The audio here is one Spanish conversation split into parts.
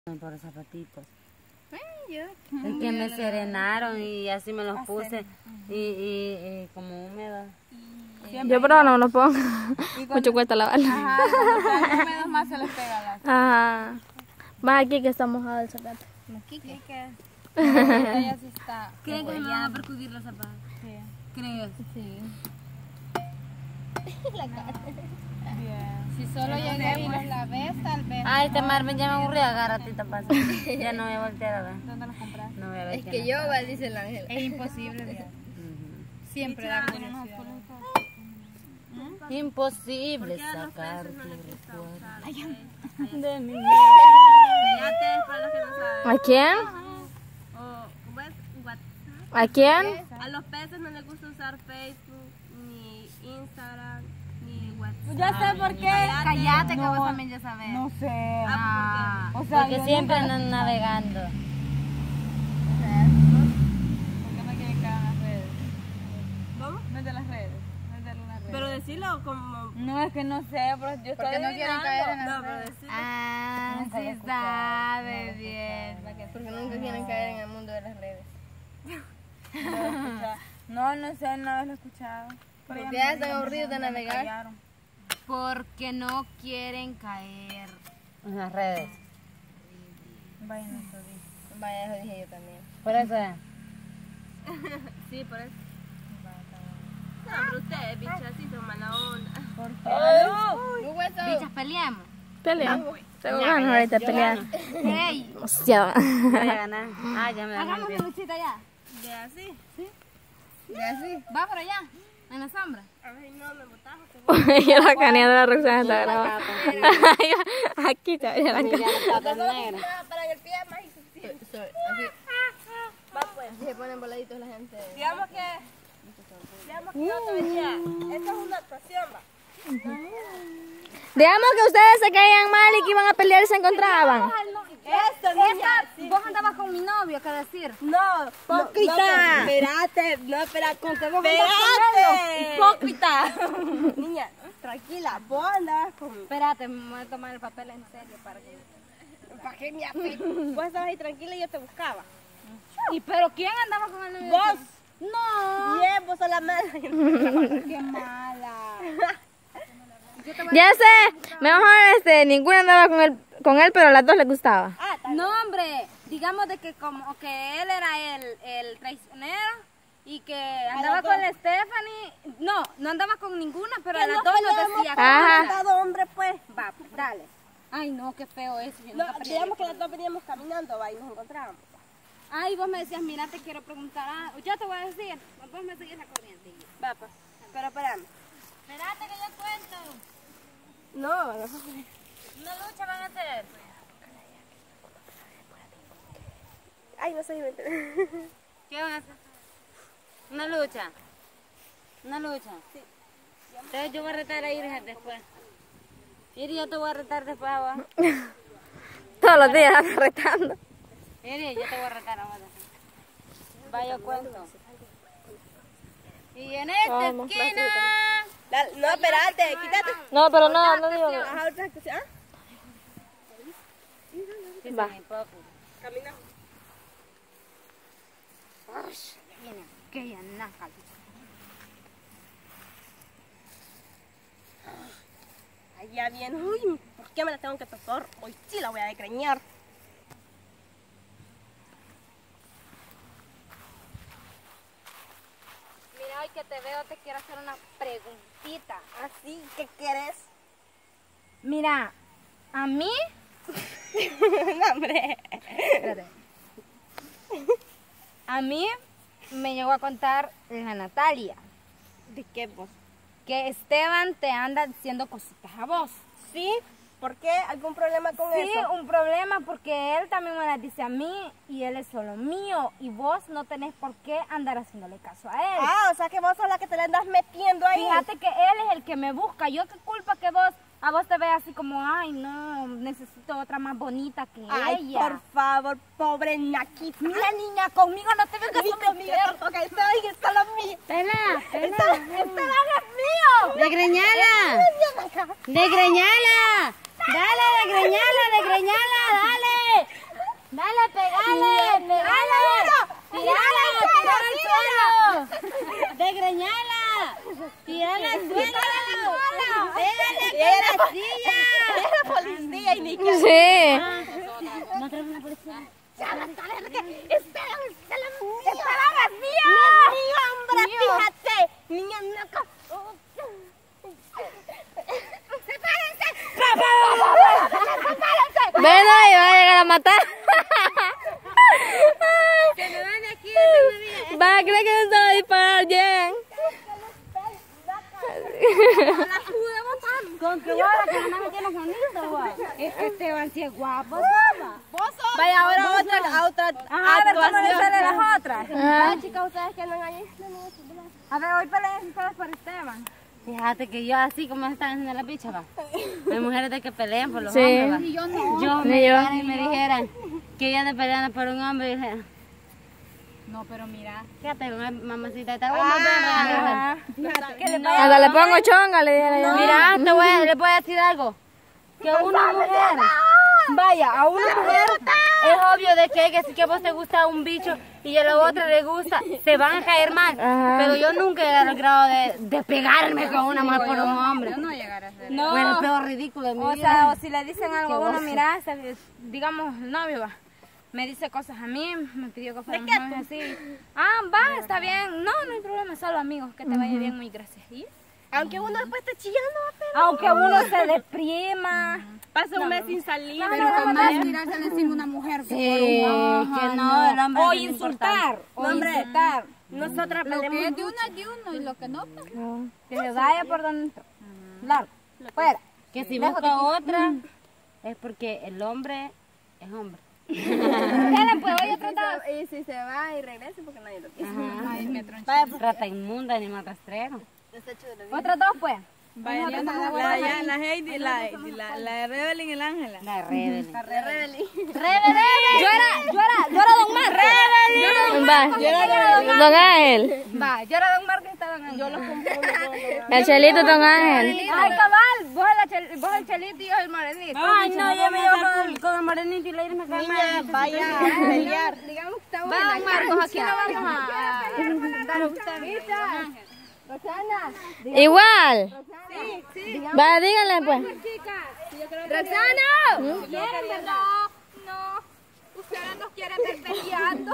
Por zapatitos. Yo. Es que me serenaron y así me los puse y como húmedos. Yo pero no me los pongo. Mucho cuesta lavarlos. Ajá, cuando húmedos más se les pega la. Ajá. Más aquí que está mojado el zapato. Aquí que ella sí está. ¿Creen que me van a percudir los zapatos? Sí. ¿Crees? Sí. Si solo llegué y los lavé, tal vez. Ay, este Marvin ya me aburrió, agárrate, pasa. Ya no voy a voltear a ver. ¿Dónde los compraste? No voy a ver. Es que yo, va, dice el ángel. Es imposible, mira. Siempre da curiosidad. Imposible sacar tu recuerdo de mi vida. Para los que no saben. ¿A quién? ¿A quién? A los peces no les gusta usar Facebook, ni Instagram, ni WhatsApp. Ya sé por qué. Cállate, que vos también ya sabes. No sé. Ah, O sea, Porque yo siempre nunca- andan navegando. ¿Por qué no quieren caer en las redes? ¿Cómo? Mete las redes. Mételo en las redes. Pero decirlo como... No, es que no sé, pero yo estoy Porque no quieren caer en adivinando. No, pero decirlo... Ah, sí sabe bien. Porque nunca quieren caer en el mundo de las redes. No, no sé, no lo he escuchado. Pero Porque ya ya me- están ya me- aburridos de ya me navegar. callaron. Porque no quieren caer en las redes. Vaya, no te digo. Vaya, eso dije yo también. Por eso es. Sí, por eso. No, pero ustedes, bichacito, mala onda. Bichas, peleamos. Peleamos. Seguro ganas ahorita pelear. Hey, Demasiado. voy a ganar. Ah, ya me da Hagamos bien. una luchita ya. ¿De así? ¿Y así? Va por allá, en la sombra. Ay, no, me botaste. Y la canilla de la Roxana está grabada. Aquí está. Ya la Ya la pata negra. Para que el pie más insuficiente. Así. Va pues. Así se ponen voladitos la gente. Digamos que yo te decía, esto es una actuación, va. Digamos que ustedes se caían mal y que iban a pelear y se encontraban. Esto, niña. Vos andabas con mi novio, ¿qué decir? No, hipócrita. Espérate, no, espera, con que vos Espérate. hipócrita. Niña, tranquila, vos andabas con... Espérate, me voy a tomar el papel en serio para que... ¿Para qué me afecta? Vos estabas ahí tranquila y yo te buscaba. ¿Y pero quién andaba con el novio? Vos. No. Bien, vos sos la mala. Qué mala. Ya sé. Mejor ninguna andaba con él, pero a las dos les gustaba. No, hombre, digamos de que como que él era el traicionero y que andaba las con dos. la Stephanie. No, no andaba con ninguna, pero a Que las nos dos nos peleamos decía por Ajá. un lado, hombre, pues. Va, dale. Ay, no, qué feo eso. Yo No, nunca peleé. digamos que las dos veníamos caminando, va, y nos encontrábamos. Ay, vos me decías, mira, te quiero preguntar algo. Yo te voy a decir, vos me seguís la corriente. Va, pues. Pero espérame. Espérate que yo cuento. No, no. Una lucha van a hacer. Ay, no sé inventar. ¿Qué van a hacer? Una lucha. Una lucha. Sí. Entonces yo voy a retar a Iris después. Iris, yo te voy a retar después a vos. Todos los días anda retando. Iris, yo te voy a retar a vos después. Vaya, cuento. Y en esta Vamos, esquina... Dale, no, espérate, quítate. No, pero no digo. Ajá, otra actuación. ¿Ah? Sí, Va. son hipócritas. Camina. Viene aquella naca. Allá viene. Uy, ¿por qué me la tengo que topar? Hoy sí la voy a desgreñar. Mira, hoy que te veo te quiero hacer una preguntita. Así, ¿qué quieres? Mira, a mí... No, hombre. Espérate. A mí me llegó a contar la Natalia ¿De qué vos? que Esteban te anda diciendo cositas a vos. ¿Sí? ¿Por qué? ¿Algún problema con Sí, eso? un problema porque él también me las dice a mí y él es solo mío y vos no tenés por qué andar haciéndole caso a él. Ah, o sea que vos sos la que te la andas metiendo ahí. Fíjate que él es el que me busca. Yo qué culpa que a vos te veas así como, ay no, necesito otra más bonita que Ay, ella. por favor, pobre Naquita. Mira niña, conmigo no te vengas Ni a conmigo meter. tampoco, está es solo mío. Pela, pela. Este es mío. ¡Desgreñala! ¡Desgreñala! ¡Dale, desgreñala, desgreñala! ¡Dale! Desgreñala. Tírala al suelo. Pégale Y ella con la silla. era policía y ni que... Sí. No traes una policía. Espérame, es mío, hombre, fíjate. Niña, no... Ven ahí, va a llegar a matar. Se me van aquí. Va a creer que no se va a disparar bien. Con que guarda que no me tiene bonito, guay. Es que Esteban sí es guapo. Vaya, ahora otra A ver cómo le salen las otras. Ajá. chicas, ustedes que andan ahí. A ver, hoy peleen todas por Esteban. Fíjate que yo así como están haciendo la picha, va. Hay mujeres de que pelean por los Sí. hombres, va. Yo no. Yo Ni me yo. llegaran y me dijeran que ella te pelean por un hombre y dijera, No, pero mira. fíjate, mamacita, te voy a volver a Fíjate, ¿qué le Hasta le pongo chonga, le dije. Mira, le voy a decir algo. Que una mujer, vaya, a una mujer es obvio de que a vos te gusta un bicho y a la otra le gusta, se van a caer mal. Ajá. Pero yo nunca he llegado al grado de pegarme con una mujer por un hombre. no llegar a ser. Fue el peor ridículo de mi O vida. sea, o si le dicen algo a Qué uno, gozo. mira, digamos, el novio va. Me dice cosas a mí, me pidió que fuéramos novios así. Ah, va, está bien. No, no hay problema, solo amigos, que te vaya bien, muy gracias. ¿Y? Aunque uno después esté chillando, Aunque uno se deprima. pasa un mes sin salir. Pero jamás tirársele encima a una mujer. Sí, que no, el hombre O es bien insultar. O hombre. insultar. Nosotras Lo que peleamos es de uno es de uno y lo que no, pues, que se vaya por donde entró. Largo. Fuera. Que si busca otra es porque el hombre es hombre. Queden, pues, hoy otro dos. Y si se va y regresa porque nadie lo quiere. Ay, me tronché. Rata inmunda, animal rastrero. Otros dos, pues. La Heidi, la Rebelin y la Ángela. La rebelde. Yo era Don Mar. Va. Don Ángel. Va, yo era Don Mar que estaba en Yo los El Chelito, Don Ángel. Ay, cabal, vos el Chelito y yo el Morenito. Ay, no, yo me llevo con el morenito y la Iris me cae mal. Vaya a pelear. Digamos que está buena. Va, Don Marcos, aquí no vamos a representar a usted. Igual. Va, díganle pues. ¡Roxana! ¿Quieren, verdad? No. Ustedes nos quieren ver peleando.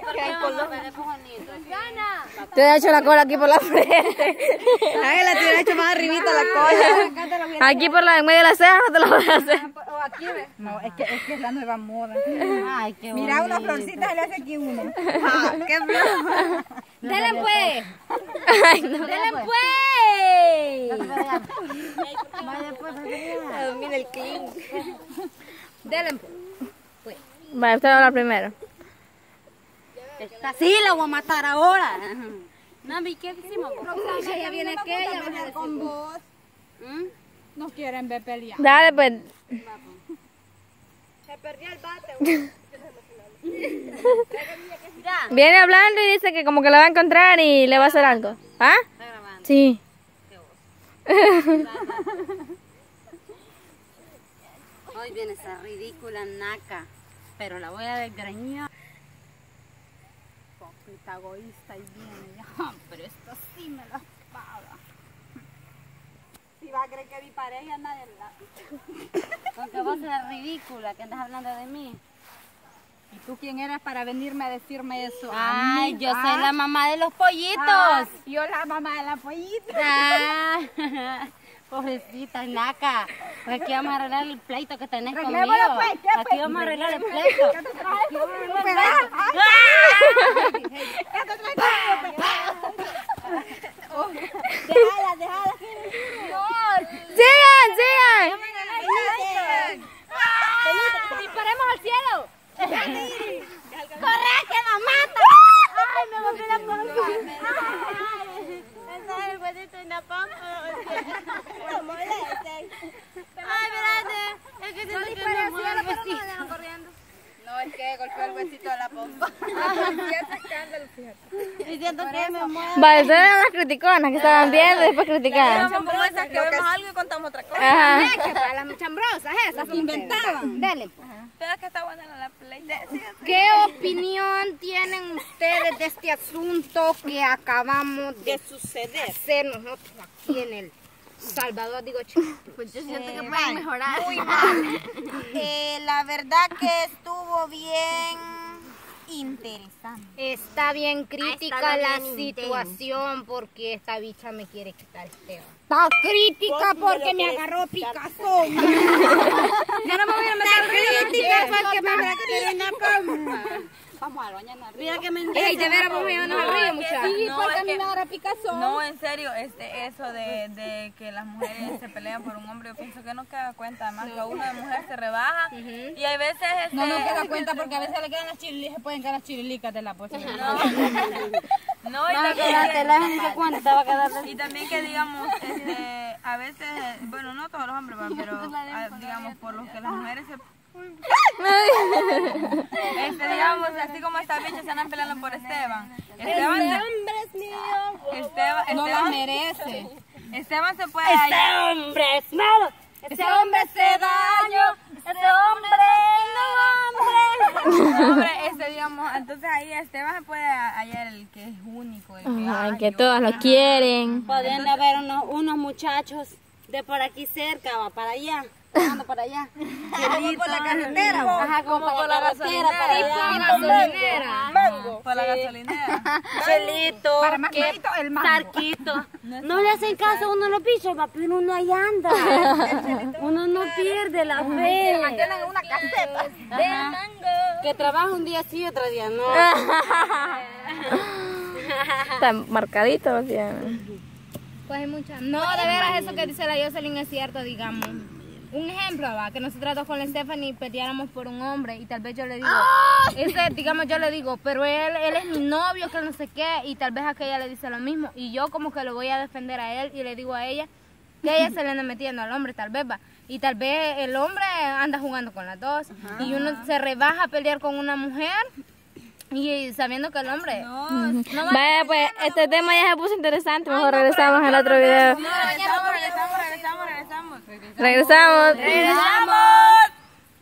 Roxana. Te he hecho la cola aquí por la frente. Ángela tiene hecho más arribita la cola. Aquí por la en medio de la ceja no te lo voy a hacer. O aquí, ¿ves? No, es que es la nueva moda. Ay, qué Mira una bonito. florcita y le hace aquí uno. Ah, qué flor. ¡Denle, pues! Ay, no. ¡Denle, pues! Vaya, pues, Mira el clean. ¡Denle, pues! Va, usted va a hablar primero. esta sí la voy a matar ahora. No, vi qué decimos. Roxana, ya viene aquella. Con vos. ¿Mm? Nos quieren ver pelear. Dale pues. Se perdió el bate. Ya. Viene hablando y dice que como que la va a encontrar y le va a hacer algo. ¿Ah? Está grabando. Sí. Hoy viene esa ridícula naca, pero la voy a desgreñar. Hipócrita, egoísta y viene. Pero esto sí me lo paga. Si va a creer que mi pareja nadie la... Con que vos eres ridícula, que andas hablando de mí. ¿Y tú quién eres para venirme a decirme eso? Ay, yo soy la mamá de los pollitos. Ah, yo la mamá de la pollita. Ah, pobrecita, naca. Pues aquí vamos a arreglar el pleito que tenés conmigo. Arreglémoslo, pues, ¿qué, Aquí pues? vamos a arreglar el pleito. Déjala. Sigan, sigan. ¡Disparemos al cielo! ¡Corre, que la mata! ¡Ay, me golpeé la pompa! Ese es el huesito en la pompa. No molesten. Ay, espérate. Es que siento que me mueve el huesito. No, es que golpeó el huesito de la pompa. Y siento que me mueve. Va, ustedes eran las criticonas que estaban viendo y después criticaban. Son como esas que vemos algo y contamos otra cosa. Ajá. Para las chambrosas esas que inventaban. Dale. Pero es que está buena la play. ¿Qué opinión tienen ustedes de este asunto que acabamos de hacer nosotros aquí en El Salvador? Digo, Pues yo siento que pueden mejorar. Muy mal. La verdad que estuvo bien interesante. está bien crítica estado la bien situación porque esta bicha me quiere quitar Esteban. Está crítica porque me agarró picazón. Ya no me voy a meter crítica porque me agarró Vamos a bañarnos. Mira que me Ey, de veras vamos a llevarnos al río, muchachos. Sí, no, porque es a mí que- me agarra picazón. No, en serio, eso de que las mujeres se pelean por un hombre, yo pienso que no queda cuenta, además que uno de mujer se rebaja y hay veces No nos queda cuenta porque a veces le quedan las chirilicas, se pueden quedar las chirilicas de la pocha. No, y No, también quédate, la gente cuenta, va a quedar. y también que digamos, a veces, bueno, no todos los hombres, pero digamos, por los que las mujeres se... digamos, así como estas bichas se andan peleando por Esteban. Esteban No la merece. Esteban se puede hallar. hombre es malo. Ese hombre hace daño. Ese hombre Hombre, digamos, entonces ahí Esteban se puede hallar el que es único, el que, Ajá, ay, que yo- todos lo quieren. Pueden haber unos muchachos de por aquí cerca, va para allá. Ando para allá. Como por la carretera. Ajá, como para la carretera, para allá. por la gasolinera. Chelito, que Tarquito. No le hacen caso a uno los bichos, va, pero uno ahí anda. Uno no pierde la fe. Tienen una caseta. Ajá. Que trabaja un día sí y otro día no. Está marcadito, o sea. Pues hay muchas. No, de veras eso que dice la Jocelyn es cierto, digamos. Un ejemplo, va, que nosotros dos con la Stephanie peleáramos por un hombre y tal vez yo le digo, digamos yo le digo, pero él es mi novio, que no sé qué, y tal vez aquella le dice lo mismo, y yo como que lo voy a defender a él y le digo a ella que ella se le anda metiendo al hombre, tal vez va, y tal vez el hombre anda jugando con las dos, y uno se rebaja a pelear con una mujer, y sabiendo que el hombre... No va Vaya, pues este tema ya se puso interesante. Mejor regresamos al otro video. Regresamos. Regresamos. ¡Regresamos!